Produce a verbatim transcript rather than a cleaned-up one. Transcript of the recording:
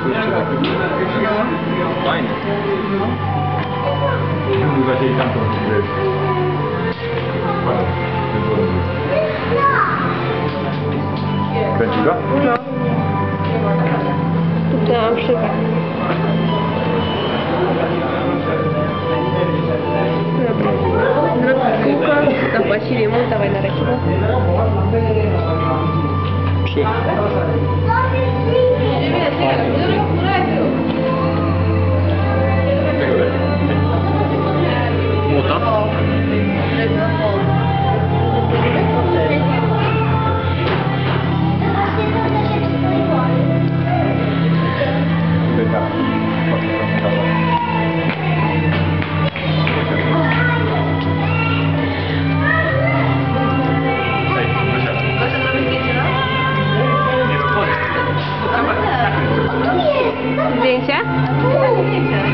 jeszcze taki. Fajny. Zaś jej tamtą wiesz. Kręci go? No. Tu dałam szybę. Dobra. Zrobił kółko, zapłacili mu, dawaj na reklamę. Trzy. Młota? Zdjęcie?